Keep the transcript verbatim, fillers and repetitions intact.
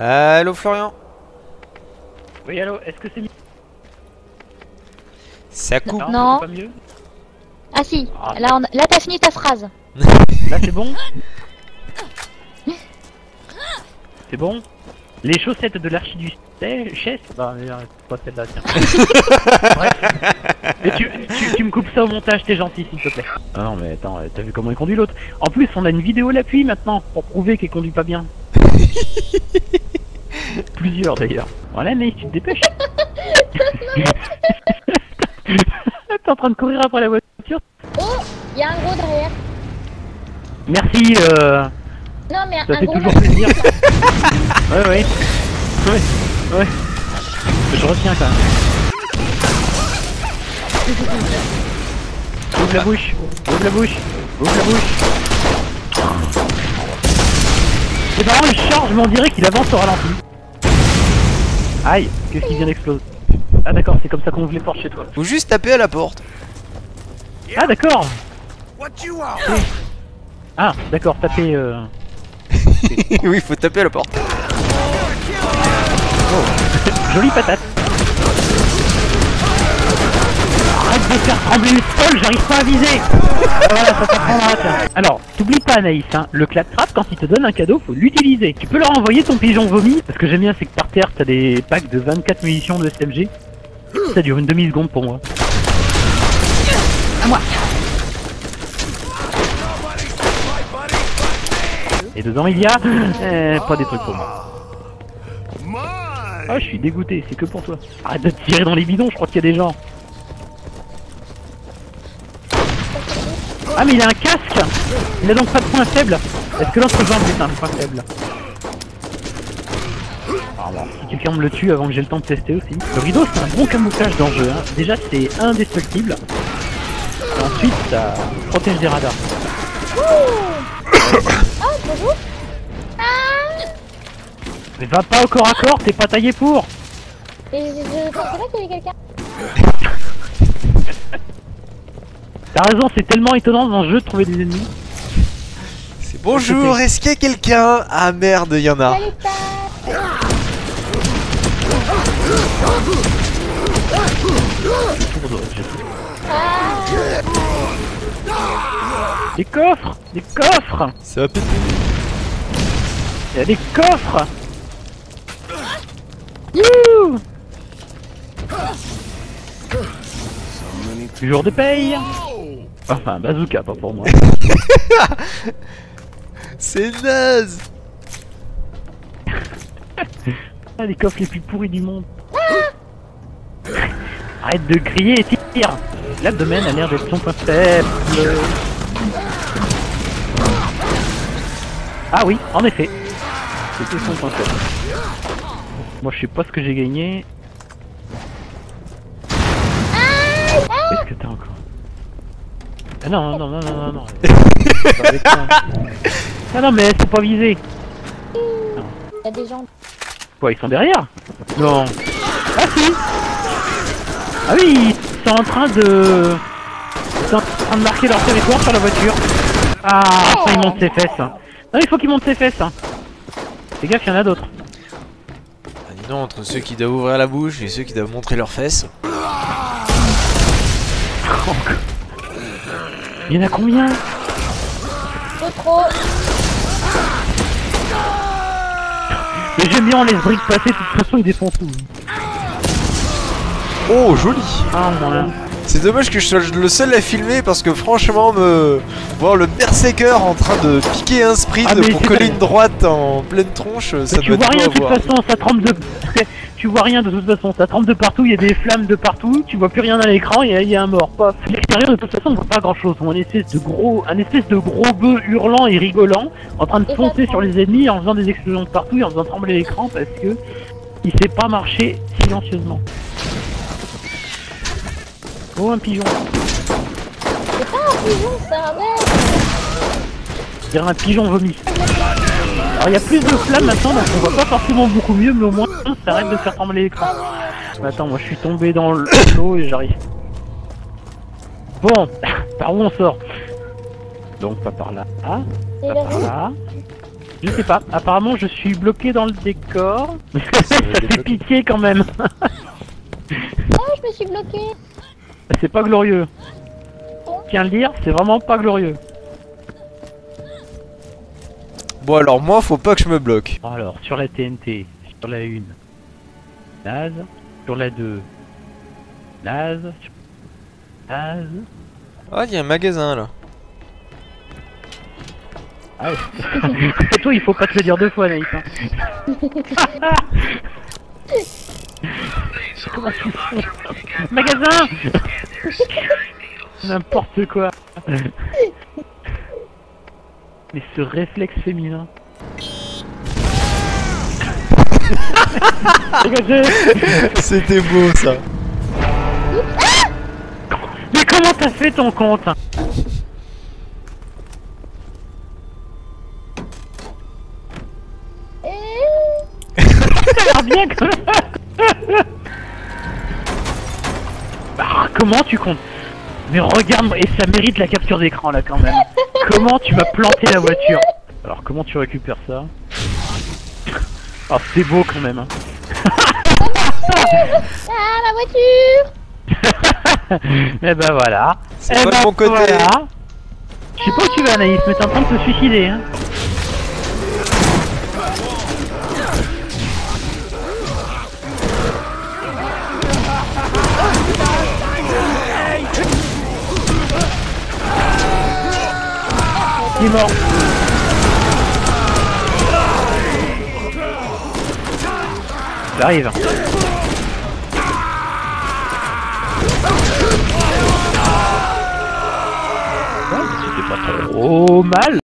Allô Florian? Oui, allô, est-ce que c'est mieux? Ça coupe. Non. Pas mieux. Ah si, Ah. là, on... là t'as fini ta phrase. Là c'est bon. C'est bon. Les chaussettes de l'archiduchesse, bah mais, euh, c'est pas celle-là, tiens. Bref. Et tu, tu, tu me coupes ça au montage, t'es gentil s'il te plaît. Ah non mais attends, t'as vu comment il conduit l'autre? En plus on a une vidéo à l'appui maintenant, pour prouver qu'il conduit pas bien. Plusieurs d'ailleurs. Voilà mais tu te dépêches. T'es en train de courir après la voiture. Oh, il y a un gros derrière. Merci, euh... Non mais ça un fait gros toujours derrière. plaisir. Ouais, ouais. Ouais, ouais. Je retiens quand même. Ouvre la bouche, ouvre la bouche, ouvre la bouche. C'est marrant, il charge, mais on dirait qu'il avance au ralenti. Aïe, qu'est-ce qui vient d'exploser? Ah d'accord, c'est comme ça qu'on ouvre les portes chez toi. Faut juste taper à la porte. Ah d'accord. Ah d'accord, tapez... Euh... Oui, faut taper à la porte. Oh. Jolie patate. Arrête de faire trembler le sol, j'arrive pas à viser. Voilà, ça t'apprendra, tiens. Alors, t'oublies pas Anaïs, hein, le claptrap, quand il te donne un cadeau, faut l'utiliser. Tu peux leur envoyer ton pigeon vomi, parce que j'aime bien, c'est que par terre, t'as des packs de vingt-quatre munitions de S M G. Ça dure une demi-seconde pour moi. À moi. Et dedans il y a... Euh, pas des trucs pour moi. Ah, je suis dégoûté, c'est que pour toi. Arrête de tirer dans les bidons, je crois qu'il y a des gens. Ah mais il a un casque. Il a donc pas de point faible. Est-ce que l'autre jambe est un point faible? Alors bon, si quelqu'un me le tue avant que j'ai le temps de tester aussi. Le rideau c'est un bon camouflage dans le jeu, hein. Déjà c'est indestructible. Et ensuite ça protège des radars. Oh, bonjour. Ah. Mais va pas au corps à corps, t'es pas taillé pour. Et je, je pensais pas qu'il y avait quelqu'un. T'as raison, c'est tellement étonnant dans le jeu de trouver des ennemis. C'est bonjour, est-ce qu'il y a quelqu'un? Ah merde, il y en a. Salut, Pat. Ah. Des coffres, des coffres. Ça va péter. Il y a des coffres. Youhou. Jour de paye. Enfin, bazooka, pas pour moi. C'est naze. Ah, les coffres les plus pourris du monde. Arrête de crier et tire. L'abdomen a l'air d'être son point faible. Ah oui, en effet. C'était son point faible. Moi je sais pas ce que j'ai gagné. Qu'est-ce que t'as encore? Ah non, non, non, non, non, non. Pas avec moi. Ah non, mais elles sont pas visées. Il y a des gens. Quoi, ils sont derrière? Non. Ah si. Ah oui, ils sont en train de... Ils sont en train de marquer leur territoire sur la voiture. Ah, ça, il monte ses fesses. Non, il faut qu'il monte ses fesses. Fais gaffe, il y en a d'autres. Ah, dis donc, entre ceux qui doivent ouvrir la bouche et ceux qui doivent montrer leurs fesses. Il y en a combien? Trop trop. Mais j'aime bien, on laisse briques passer, de toute façon ils défendent tout. Oh, joli. Ah mon. C'est dommage que je sois le seul à filmer parce que franchement, me voir le berserker en train de piquer un sprint Ah, pour coller une droite en pleine tronche, ça tu doit vois être rien de beau à toute voir. façon, ça trempe de... Tu vois rien de toute façon, ça trempe de partout, il y a des flammes de partout, tu vois plus rien à l'écran, il y, y a un mort, paf. À l'extérieur de toute façon on voit pas grand chose, on voit un espèce de gros, un espèce de gros bœuf hurlant et rigolant, en train de Et foncer ça sur les ennemis en faisant des explosions de partout et en faisant trembler l'écran parce que il sait pas marcher silencieusement. Oh un pigeon. C'est pas un pigeon, c'est un mec. Je dirais un pigeon vomi. Alors il y a plus de flammes maintenant donc on voit pas forcément beaucoup mieux mais au moins ça arrête de faire trembler l'écran. Attends, moi je suis tombé dans l'eau et j'arrive. Bon, par où on sort? Donc pas par là, ah, C'est pas le par rouge. là. Je sais pas, apparemment je suis bloqué dans le décor. Ça va fait débloquer. pitié quand même. Oh, je me suis bloqué. C'est pas glorieux. Je tiens à le dire, c'est vraiment pas glorieux. Bon alors moi faut pas que je me bloque. Bon, alors, sur la T N T, sur la une, naze. Sur la deux, naze. Sur- Naze. Ah il y a un magasin là. Ah ouais. Toi, il faut pas te le dire deux fois, Naïf. Hein. Comment tu fais? Magasin. N'importe quoi. Mais ce réflexe féminin. Dégagez. C'était beau ça. Mais comment t'as fait ton compte? Et... Ça a l'air bien quand même. Ah, comment tu comptes? Mais regarde, et ça mérite la capture d'écran là quand même. Comment tu vas planter la voiture? Alors comment tu récupères ça? Oh c'est beau quand même. Hein. Ah, la voiture. Et ben voilà. C'est Eh pas de ben mon côté. voilà. Je sais pas où tu vas Naïf, mais t'es en train de te suicider hein. Il est mort. J'arrive. Ouais, c'était pas trop mal.